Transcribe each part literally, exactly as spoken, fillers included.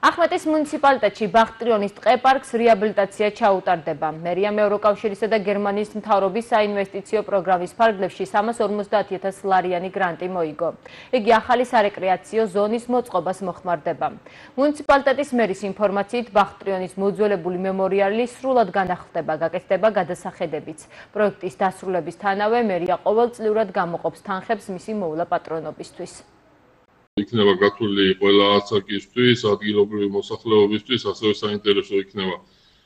ახმეტის მუნიციპალიტეტში ბახტრიონის ტყეპარკს რეაბილიტაცია ჩაუტარდება. მერიამ ევროკავშირისა და გერმანიის მთავრობის საინვესტიციო პროგრამის ფარგლებში სამას ორმოცდაათი ათას ლარიანი გრანტი მოიგო. იგი ახალი სარეკრეაციო ზონის მოწყობას მოხმარდება. მუნიციპალიტეტის მერის ინფორმაციით ბახტრიონის მოძველებული მემორიალი სრულად განახლდება, გაკეთდება გადასახედებიც. პროექტის დასრულებისთანავე მერია ყოველწლიურად გამოყოფს თანხებს მისი მოვლა პატრონობისთვის. იქნება გათვლილი ყველა ასაკისთვის, ადგილობრივი მოსახლეობისთვის, ასევე საინტერესო იქნება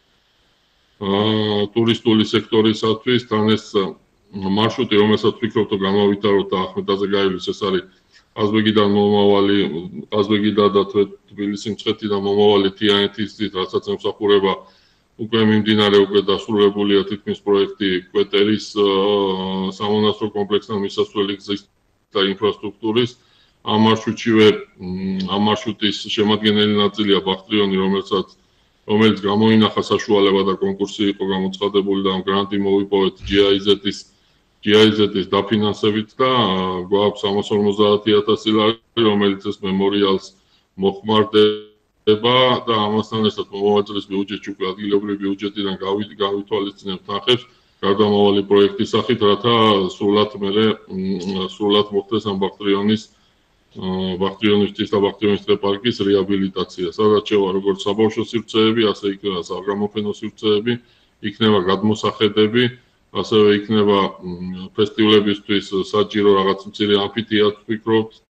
ტურისტული სექტორისათვის, თან ეს მარშრუტი, რომელსაც ვფიქრობთ გამავითაროთ და ახმეტაზე გაივლის, ეს არის ყაზბეგიდან მომავალი, ყაზბეგიდან და თბილისის მცხეთიდან მომავალი თიანეთის გზით, რასაც ემსახურება უკვე მიმდინარე, უკვე დასრულებულია თითქმის პროექტი კვეტერის სამონასტრო კომპლექსთან მისასვლელი გზის და ინფრასტრუქტურის. ამ მარშრუტშივე ამ მარშრუტის შემადგენელი ნაწილია ბახტრიონი, რომელსაც რომელიც გამოინახა საშუალება და კონკურსი იყო გამოცხადებული და გრანტი მოვიპოვეთ ჯი აი ზეტ-ის ჯი აი ზეტ-ის დაფინანსებით და გვაქვს სამას ორმოცდაათი ათასი ლარი, რომელიც ეს მემორიალს მოხმარდება და ამასთან ერთად მომავალ წლის ბიუჯეტში უკვე ადგილობრივი ბიუჯეტიდან გავითვალისწინებთ თანხებს გარდამავალი პროექტის სახით, რათა სრულად მერე სრულად მოხდეს ამ ბახტრიონის ბახტრიონის და ბახტრიონის ტყეპარკის რეაბილიტაცია. სადაც შევა როგორც საბავშვო სივრცეები, ასე იქნება საგამოფენო სივრცეები, იქნება გადმოსახედები, ასევე იქნება ფესტივალებისთვის საჭირო რაღაც მცირე ამფითეატრი ვფიქრობთ.